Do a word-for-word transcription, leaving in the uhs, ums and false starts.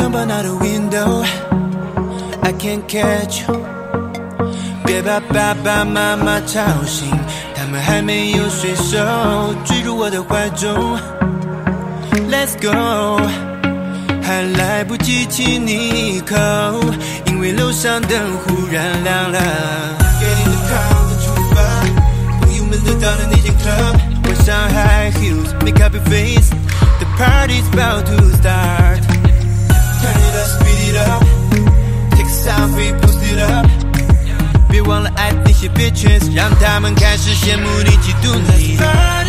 jump on out the window. I can't catch you. 别把爸爸妈妈吵醒，他们还没有睡熟，坠入我的怀中。Let's go， 还来不及亲你一口，因为楼上灯忽然亮了。Get in the car， 我出发，朋友们都到了那间 club， 换上 high heels，make up your face，the party's about to start。Turn it up, speed it up，take a selfie, post it up。别忘了爱那些 bitches， 让他们开始羡慕你、嫉妒你。